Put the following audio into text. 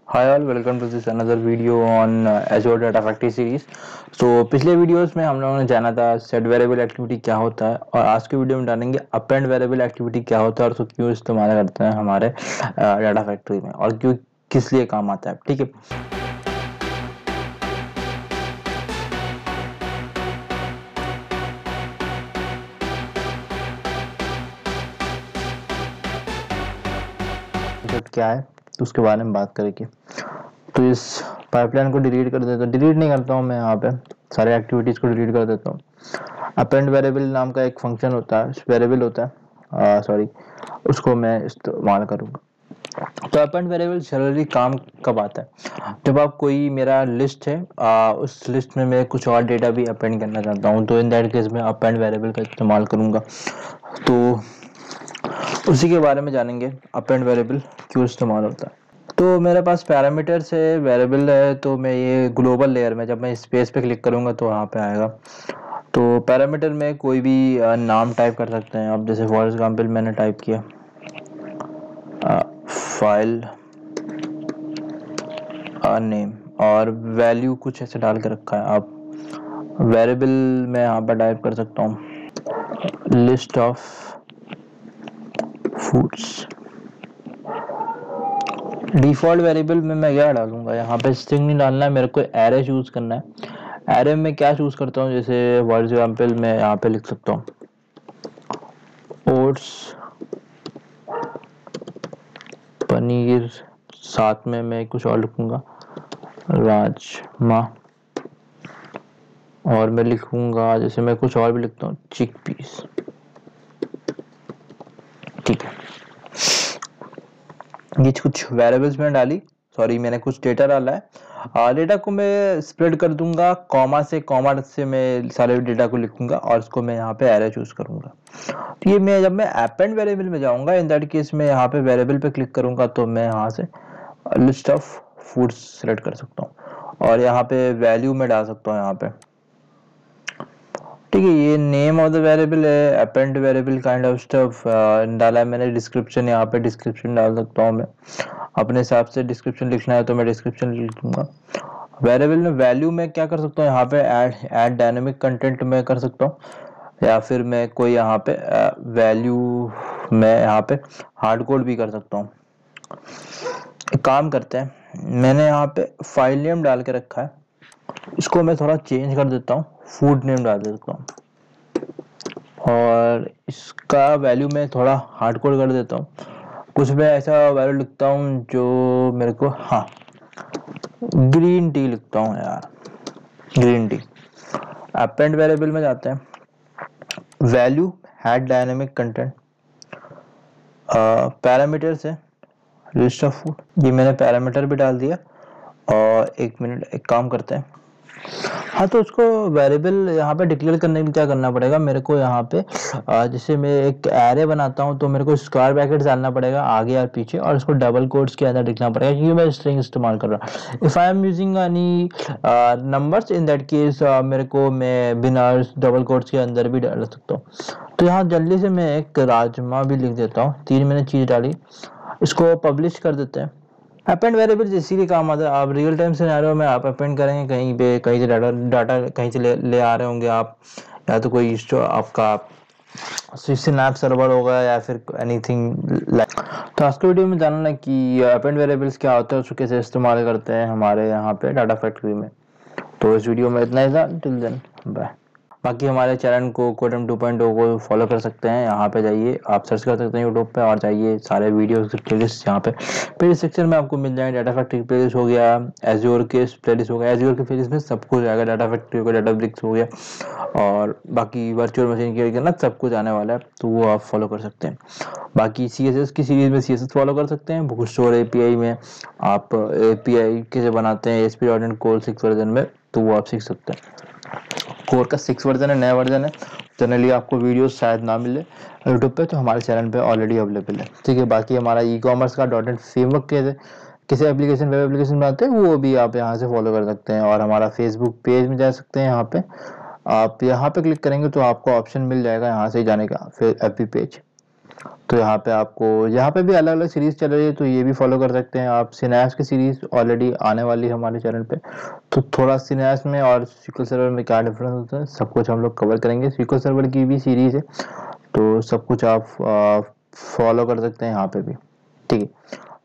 Hi all, welcome to this another video on Azure Data Factory series। तो पिछले videos में हम लोगों ने जाना था सेट वेरिएबल एक्टिविटी क्या होता है, और आज के वीडियो में जानेंगे अपेंड वेरिएबल एक्टिविटी क्या होता है और उसको क्यों इस्तेमाल करते हैं हमारे डाटा फैक्ट्री में, और क्यों किस लिए काम आता है। ठीक है, क्या है तो उसके बारे में बात करेंगे। तो इस पाइपलाइन को डिलीट कर देता हूँ, डिलीट नहीं करता हूँ मैं, यहाँ पे सारे एक्टिविटीज़ को डिलीट कर देता हूँ। अपेंड वेरिएबल नाम का एक फंक्शन होता है, वेरिएबल होता है, सॉरी, उसको मैं इस्तेमाल करूँगा। तो अपेंड वेरिएबल जनरली काम कब आता है? जब आप कोई मेरा लिस्ट है, उस लिस्ट में मैं कुछ और डेटा भी अपेंड करना चाहता हूँ, तो इन दैट केस में अपेंड वेरिएबल का इस्तेमाल करूँगा। तो उसी के बारे में जानेंगे, अपेंड वेरिएबल क्यों इस्तेमाल होता है। तो मेरे पास पैरामीटर्स है, वेरिएबल है, तो मैं ये ग्लोबल लेयर में जब मैं स्पेस पे क्लिक करूँगा तो वहाँ पे आएगा। तो पैरामीटर में कोई भी नाम टाइप कर सकते हैं आप, जैसे फॉर एग्जांपल मैंने टाइप किया फाइल नेम, और वैल्यू कुछ ऐसे डाल के रखा है। आप वेरिएबल में यहाँ पर टाइप कर सकता हूँ list of foods. Default variable में मैं क्या डालूंगा, यहाँ पे स्ट्रिंग नहीं डालना है, मेरे को एरे चूज करना है। एरे में क्या चूज करता हूँ, जैसे फॉर एग्जांपल मैं यहाँ पे लिख सकता हूँ ओट्स, पनीर, साथ में मैं कुछ और लिखूंगा राजमा, और मैं लिखूंगा जैसे मैं कुछ और भी लिखता हूँ चिक पीस। ठीक है, ये कुछ वेरिएबल्स में डाली, सॉरी मैंने कुछ डेटा डाला है। डेटा को मैं स्प्रेड कर दूंगा, कॉमा से मैं सारे डेटा को लिखूंगा और उसको मैं यहाँ पे एरे चूज करूंगा। तो ये मैं जब मैं अपेंड वेरिएबल में जाऊंगा, इन दैट केस में यहाँ पे वेरिएबल पे क्लिक करूंगा तो मैं यहाँ से लिस्ट ऑफ फूड्स सेलेक्ट कर सकता हूँ, और यहाँ पे वैल्यू में डाल सकता हूँ यहाँ पे। ठीक है, ये नेम ऑफ द वेरिएबल है, append variable kind of stuff डाला है मैंने। डिस्क्रिप्शन, यहाँ पे डिस्क्रिप्शन डाल सकता हूँ मैं, अपने हिसाब से डिस्क्रिप्शन लिखना है तो मैं डिस्क्रिप्शन लिख दूंगा। वेरिएबल में वैल्यू में क्या कर सकता हूँ, यहाँ पे ऐड डायनेमिक कंटेंट में कर सकता हूँ, या फिर मैं कोई यहाँ पे वैल्यू मैं यहाँ पे हार्ड कोड भी कर सकता हूँ। एक काम करते हैं, मैंने यहाँ पे फाइल नेम डाल के रखा है, इसको मैं थोड़ा चेंज कर देता हूँ, फूड नेम डाल देता हूँ, और इसका वैल्यू मैं थोड़ा हार्ड कोड कर देता हूँ। कुछ मैं ऐसा वैल्यू लिखता हूँ जो मेरे को, हाँ, ग्रीन टी लिखता हूँ यार, ग्रीन टी। अपेंड वेरिएबल में जाते हैं, value had dynamic content, parameter से लिस्ट ऑफ फूड, ये मैंने पैरामीटर भी डाल दिया। और एक मिनट, एक काम करते हैं, हाँ, तो उसको वेरिएबल यहाँ पे डिक्लेयर करने के लिए क्या करना पड़ेगा मेरे को, यहाँ पे जैसे मैं एक एरे बनाता हूँ तो मेरे को स्क्वायर ब्रैकेट डालना पड़ेगा आगे और पीछे, और उसको डबल कोट्स के अंदर लिखना पड़ेगा, क्योंकि मैं स्ट्रिंग इस्तेमाल कर रहा हूँ। If I am using any numbers, in that case मेरे को मैं बिना डबल कोट्स के अंदर भी डाल सकता हूँ। तो यहाँ जल्दी से मैं एक राजमा भी लिख देता हूँ, 3 मैंने चीज डाली, इसको पब्लिश कर देते हैं। अपेंड वेरिएबल इसीलिए काम आता है, आप रियल टाइम सिनेरियो में आप अपेंड करेंगे, कहीं पे कहीं से डाटा कहीं से ले आ रहे होंगे आप, या तो कोई आपका सिनैप सर्वर होगा या फिर एनीथिंग लाइक। तो आज के वीडियो में जानना है कि अपेंड वेरिएबल्स क्या होता है, उसको कैसे इस्तेमाल करते हैं हमारे यहाँ पे डाटा फैक्ट्री में। तो इस वीडियो में इतना ही था, टिल देन बाय। बाकी हमारे चैनल को कोडम 2.0 को फॉलो कर सकते हैं, यहाँ पे जाइए, आप सर्च कर सकते हैं यूट्यूब पे, और जाइए सारे वीडियोस की प्लेलिस्ट यहाँ पे प्लेलिस्ट सेक्शन में आपको मिल जाएंगे। डाटा फैक्ट्री प्लेलिस्ट हो गया, एज्योर के प्लेलिस्ट हो गया, एज्योर के प्लेलिस्ट में सब कुछ आएगा, डाटा फैक्ट्री हो गया, डाटा ब्रिक्स हो गया, और बाकी वर्चुअल मशीन की करना सब कुछ आने वाला है, तो वो आप फॉलो कर सकते हैं। बाकी CSS की सीरीज में CSS फॉलो कर सकते हैं। बुक स्टोर API में आप API कैसे बनाते हैं ASP.NET Core 6 वर्जन में, तो वो आप सीख सकते हैं। कोर का 6 वर्जन है, नया वर्जन है, जनरली आपको वीडियोस शायद ना मिले यूट्यूब पे, तो हमारे चैनल पे ऑलरेडी अवेलेबल है। ठीक है, बाकी हमारा ई-कॉमर्स का .NET फ्रेमवर्क कैसे एप्लीकेशन, वेब एप्लीकेशन बनाते हैं, वो भी आप यहाँ से फॉलो कर सकते हैं। और हमारा फेसबुक पेज में जा सकते हैं, यहाँ पे आप यहाँ पे क्लिक करेंगे तो आपको ऑप्शन मिल जाएगा यहाँ से जाने का, फिर FB पेज। तो यहाँ पे आपको यहाँ पे भी अलग अलग सीरीज चल रही है, तो ये भी फॉलो कर सकते हैं आप। सिनेप्स की सीरीज ऑलरेडी आने वाली है हमारे चैनल पे, तो थोड़ा सिनेप्स में और SQL सर्वर में क्या डिफरेंस होता है सब कुछ हम लोग कवर करेंगे। SQL सर्वर की भी सीरीज है, तो सब कुछ आप फॉलो कर सकते हैं यहाँ पे भी, ठीक है।